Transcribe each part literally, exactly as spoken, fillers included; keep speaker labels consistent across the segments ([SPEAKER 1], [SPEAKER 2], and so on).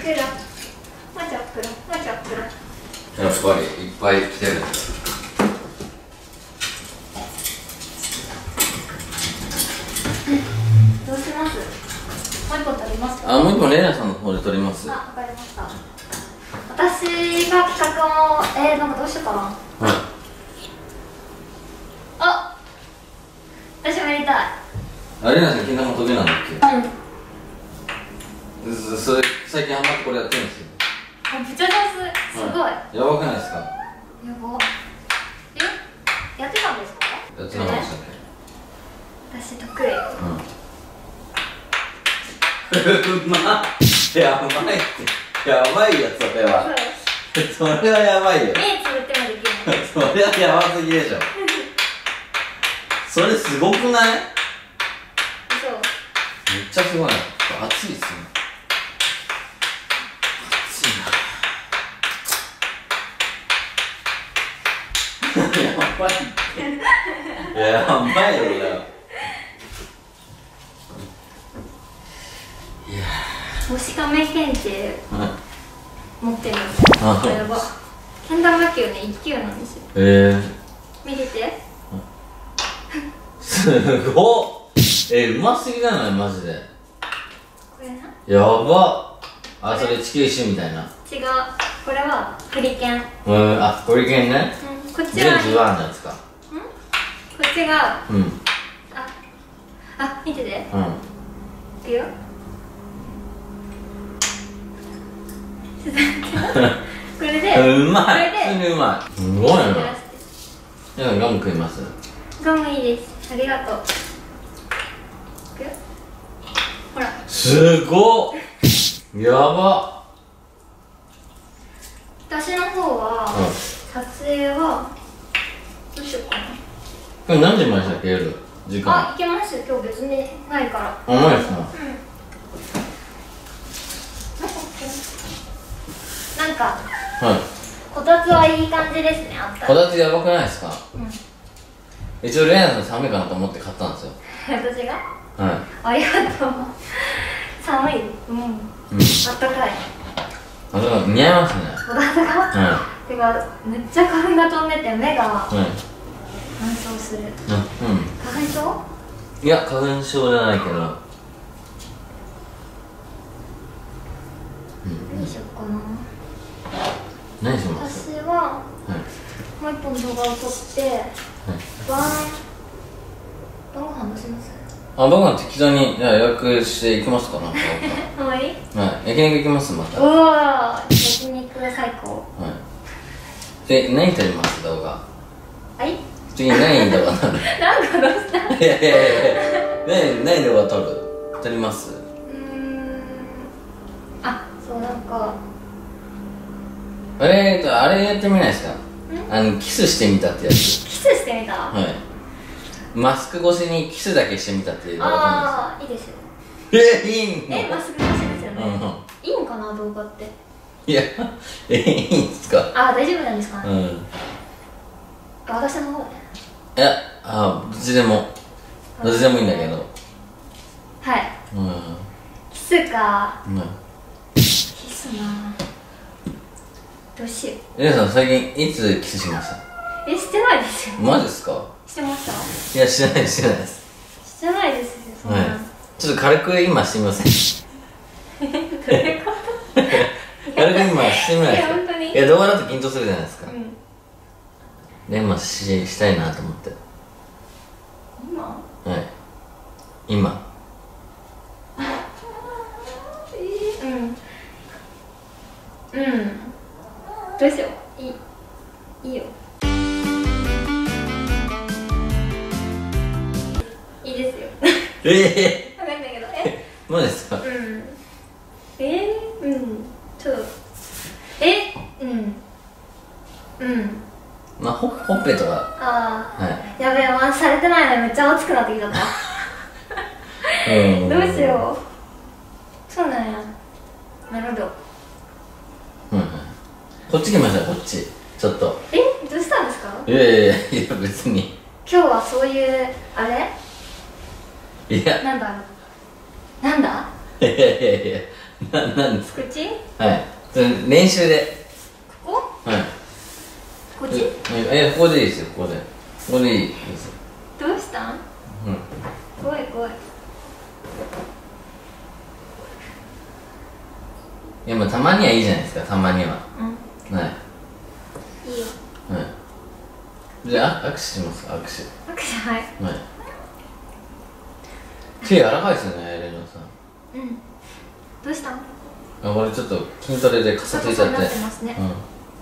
[SPEAKER 1] くらまちゃくらまちゃくら。
[SPEAKER 2] やっぱりいっぱい来てる。
[SPEAKER 1] どうします？もう一本取りますか？
[SPEAKER 2] あ、もう一本レイナさんの方で取ります。
[SPEAKER 1] あ、わかりました。私が企画を、えー、なんかどうしようかな。
[SPEAKER 2] はい。
[SPEAKER 1] あ、私もやりたい。
[SPEAKER 2] あ、レイナさん、金玉得意なんだっけ？
[SPEAKER 1] うん。
[SPEAKER 2] そそれ、最近ハマってこれやってるんですよ。
[SPEAKER 1] あ、めっちゃ上手。すごい。
[SPEAKER 2] はい、やばくないですか？
[SPEAKER 1] やば。え、やってたんですか？
[SPEAKER 2] やってなかったっけ？
[SPEAKER 1] 私得意。
[SPEAKER 2] うん。うまっ。やばいって。やばいやつ、それは。それはやばいよ。
[SPEAKER 1] 目つぶってもできる。
[SPEAKER 2] それはやばすぎでしょ。それすごくない？
[SPEAKER 1] そう。
[SPEAKER 2] めっちゃすごい。熱いっすね。熱いな。やばいって。やばいよ、これ。いや
[SPEAKER 1] もしかめ検定持ってるんですよ。
[SPEAKER 2] あ、
[SPEAKER 1] これはけん玉球ね、いっ級なんですよ。
[SPEAKER 2] えー、
[SPEAKER 1] 見てて。
[SPEAKER 2] すごっ。え、うますぎじゃないマジで。
[SPEAKER 1] これな。
[SPEAKER 2] やばっ。あ、それ地球一周みたいな。
[SPEAKER 1] 違う、これはフリケン。
[SPEAKER 2] うん、あ、これいけんね。
[SPEAKER 1] うん、こっちは
[SPEAKER 2] 全部ワンのやつか。
[SPEAKER 1] ん、こっちが、
[SPEAKER 2] うん。
[SPEAKER 1] あ、あ、見てて。
[SPEAKER 2] うん。
[SPEAKER 1] いくよ。これで、
[SPEAKER 2] うまい。
[SPEAKER 1] これで
[SPEAKER 2] 普通にうまい。すごいな。皆さんガム食います？
[SPEAKER 1] ガムいいです。ありがとう。いくよ。ほら。
[SPEAKER 2] すごっ。やば。
[SPEAKER 1] 私の方は、
[SPEAKER 2] うん、
[SPEAKER 1] 撮影はどうしようかな。
[SPEAKER 2] これ何時までしたっけ、夜時間？
[SPEAKER 1] あ、行けますよ。今日別にないから。
[SPEAKER 2] あ、ないですか？
[SPEAKER 1] うん。なんか、
[SPEAKER 2] はい。
[SPEAKER 1] こたつはいい感じですね。あった
[SPEAKER 2] こ
[SPEAKER 1] ら。
[SPEAKER 2] たつやばくないですか？
[SPEAKER 1] うん。
[SPEAKER 2] 一応レイナさん寒いかなと思って買ったんですよ。
[SPEAKER 1] 私が？
[SPEAKER 2] はい。
[SPEAKER 1] ありがとう。寒い。うん。
[SPEAKER 2] うん。
[SPEAKER 1] あったかい。
[SPEAKER 2] あ、だから似合いますね。
[SPEAKER 1] こたつが。
[SPEAKER 2] は
[SPEAKER 1] てか、めっちゃ花粉が飛んでて、目が
[SPEAKER 2] い。はい。
[SPEAKER 1] 乾燥する。
[SPEAKER 2] うん。
[SPEAKER 1] 花粉症？
[SPEAKER 2] いや、花粉症じゃないけど。
[SPEAKER 1] 何しようかな。
[SPEAKER 2] 何します？
[SPEAKER 1] 私は、
[SPEAKER 2] はい。
[SPEAKER 1] もう一本動画を撮って、
[SPEAKER 2] はい。
[SPEAKER 1] 晩晩ご飯どうします？
[SPEAKER 2] あ、僕は適当にじゃあ予約して行きますかな。はい。
[SPEAKER 1] はい。
[SPEAKER 2] 焼肉行きますまた。
[SPEAKER 1] う
[SPEAKER 2] は
[SPEAKER 1] わー、焼肉最高。
[SPEAKER 2] い。で、何撮ります動画？
[SPEAKER 1] はい。
[SPEAKER 2] 次何動画撮る？
[SPEAKER 1] なんかどうした？
[SPEAKER 2] いやいやいや何何動画撮る？撮ります？
[SPEAKER 1] うーん。あ、そうなんか。
[SPEAKER 2] あれとあれやってみないですか？あのキスしてみたってやつ。
[SPEAKER 1] キスしてみた？
[SPEAKER 2] はい。マスク越しにキスだけしてみたっていう動画撮
[SPEAKER 1] ああ、いいですよ。
[SPEAKER 2] るんですよ。え、いいの？
[SPEAKER 1] え、マスク越しですよね。
[SPEAKER 2] うん。
[SPEAKER 1] いいんかな、動画って。
[SPEAKER 2] いや、え、いいんですか？
[SPEAKER 1] あ、大丈夫なんですかね。
[SPEAKER 2] うん。
[SPEAKER 1] 私の方ね。
[SPEAKER 2] いや、あ、どっちでもどっちでもいいんだけど。
[SPEAKER 1] はい。
[SPEAKER 2] うん。
[SPEAKER 1] キスか。
[SPEAKER 2] うん。
[SPEAKER 1] キスな。どうしよう。
[SPEAKER 2] 皆さん最近いつキスしました？
[SPEAKER 1] え、してないですよ。
[SPEAKER 2] マジですか？
[SPEAKER 1] してました？
[SPEAKER 2] いや、してないです、してないです。
[SPEAKER 1] してないですよ、そんな。
[SPEAKER 2] はい。ちょっと軽く今してみません？
[SPEAKER 1] どういうこと？
[SPEAKER 2] 軽く今してみないですか？
[SPEAKER 1] いや、本当に。
[SPEAKER 2] いや、動画だと緊張するじゃないですか。
[SPEAKER 1] うん。
[SPEAKER 2] で、今し、したいなと思って。
[SPEAKER 1] 今？
[SPEAKER 2] はい。今。
[SPEAKER 1] うん。うん。どうしよう。いい。いいよ。いいですよ。
[SPEAKER 2] ええ
[SPEAKER 1] わかんないけど、え。
[SPEAKER 2] ー。マジですか？
[SPEAKER 1] うん。えー、うん。ちょっと。え、うん。うん。
[SPEAKER 2] まあ、ほ、ほっぺとか。
[SPEAKER 1] ああ。
[SPEAKER 2] は
[SPEAKER 1] やべえ、まあ、されてないのにめっちゃ熱くなってきちゃった。
[SPEAKER 2] い。うん。
[SPEAKER 1] どうしよう。そうなんや。なるほど。
[SPEAKER 2] うん。こっち来ました、こっち。ちょっと。
[SPEAKER 1] え、どうしたんですか？
[SPEAKER 2] いやいやいや、いや別に。
[SPEAKER 1] 今日はそういうあれ？
[SPEAKER 2] いや。
[SPEAKER 1] なんだろう。なんだ？
[SPEAKER 2] いやいやいや、 な、なんですか。
[SPEAKER 1] 口？
[SPEAKER 2] はい。それ練習で。
[SPEAKER 1] ここ？
[SPEAKER 2] はい。
[SPEAKER 1] こっち？
[SPEAKER 2] え、ここでいいですよ、ここで。ここでいいですよ。
[SPEAKER 1] どうしたん？うん。怖い怖い。
[SPEAKER 2] いや、まあたまにはいいじゃないですか、たまには。
[SPEAKER 1] うん。
[SPEAKER 2] はい。
[SPEAKER 1] いいよ。
[SPEAKER 2] はい。じゃあ、握手しますか、握手。
[SPEAKER 1] 握手、はい。
[SPEAKER 2] はい。手柔らかいですよね、レノさん。
[SPEAKER 1] うん。どうしたん？あ、
[SPEAKER 2] これちょっと筋トレでかさついちゃって。
[SPEAKER 1] なってますね。うん。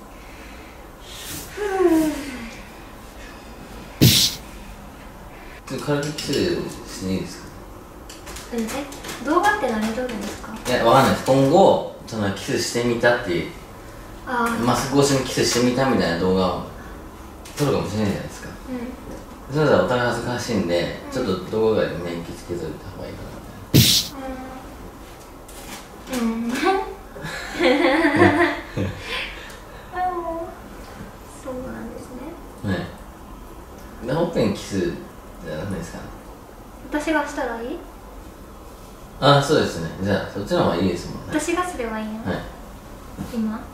[SPEAKER 2] ちょっと軽くキスしていいですか？
[SPEAKER 1] うん、え、動画って何撮るんですか？
[SPEAKER 2] いや、わかんないです。今後、そのキスしてみたっていう、
[SPEAKER 1] あ
[SPEAKER 2] マスク越しにキスしてみたみたいな動画を撮るかもしれないじゃないですか。うん。それじゃお互い恥ずかしいんで、うん、ちょっと動画で免疫つけといた方がいいかな。うん。うん。そうなんですね。はい。で、ほっぺにキスじゃダメですかね。私がしたらいい？あ、そうですね。じゃあそっちの方がいいですもんね。私がすればいいの？はい。今？はい。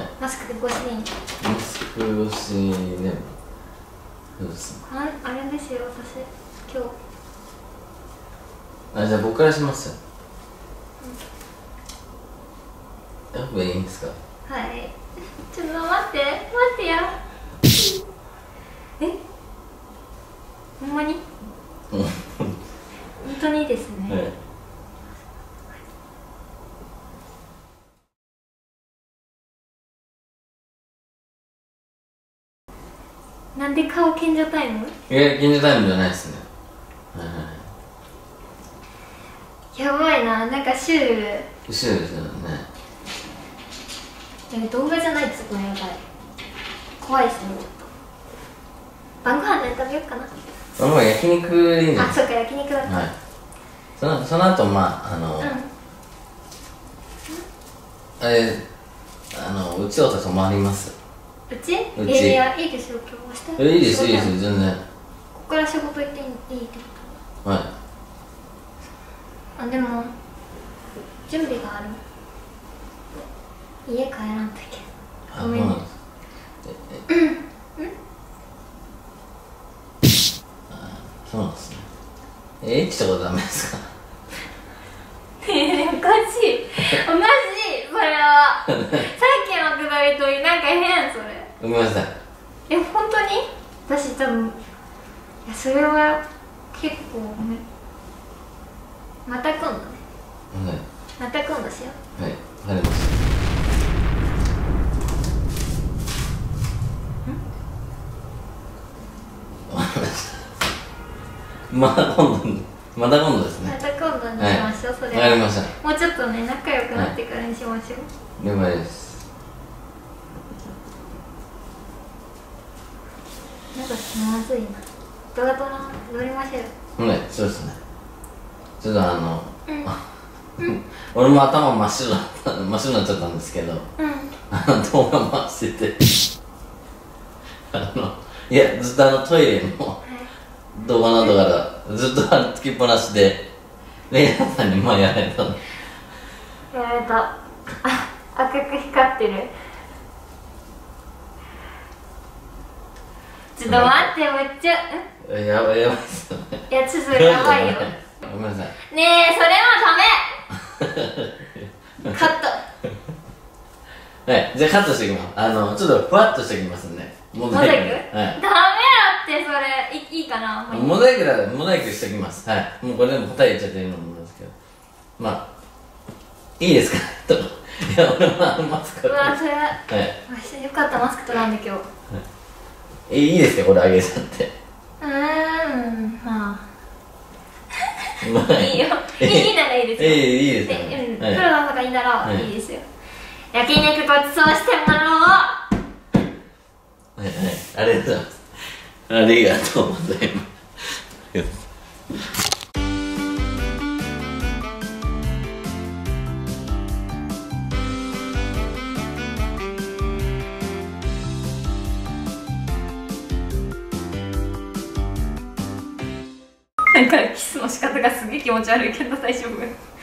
[SPEAKER 2] マスク越しでいいの？マスク越しでもそうですね。あ、あれですよ、私今日。あ、じゃあ僕からしますよ。うん、やっぱいいんですか？はい。ちょっと待って、待ってや。え？ほんまに？本当にですね。はい。なんで顔賢者タイム？いや、賢者タイムじゃないですね。はいはい。やばいな、なんかシュール。シュールですよね。動画じゃないです、これやばい。怖いですね、ちょっと。晩ご飯何食べようかな。もう焼肉でいいんじゃないですか。あ、そうか、焼肉だった。はい。その、その後、まあ、あの。うん。あれ、あの、うちを泊まります。うち？うち。いや、いいですよ、今日明日。え、いいです、いいです、全然。ここから仕事行っていいってこと？はい。あ、でも。準備がある。家帰らんといけない。ごめんね。うん。うん。そうなんですね。え、エッチとかダメですか？ねえ、おかしい。おかしい、それは。さっきのくだりとなんか変、それ。ごめんなさい。え、本当に？私多分。いや、それは。結構ね。また今度ね。はい。また今度しよう。はい、わかりました。また今度、また今度ですね。また今度にしましょう、それは。わかりました。もうちょっとね、仲良くなってからにしましょう。了解です。なんか気まずいな。動画撮りましょう。はい、そうですね。ちょっとあの、俺も頭真っ白だった、真っ白になっちゃったんですけど、あの動画回してて、あの、いや、ずっとあのトイレの動画などからずっとあのつきっぱなしでレイナさんに前やられたの。やられた。あ、赤く光ってる。ちょっと待って、めっちゃやばい、やばいっすよね。いや、ちょっとやばいよ。ごめんなさい。ねえ、それはダメ。カット。はい、じゃあカットしていきます。あの、ちょっとふわっとしていきますんで。モザイク。はい。ダメだって、それ。いいいかな。モザイクだから、モザイクしておきます。はい。もうこれでも答え言っちゃってるのもんですけど。まあ、いいですかと。いや、俺もあのマスク。うわ、それ。はい。よかった、マスク取らんで今日。はい。え、いいですか、これあげちゃって。うーん、まあ。いいよ。いいならいいですよ。え、いいですよ。うん、プロの方がいいならいいですよ。焼肉ごちそうしてもらおう。はいはい、ありがとうございます。ありがとうございます。なんかキスの仕方がすげえ気持ち悪いけど大丈夫？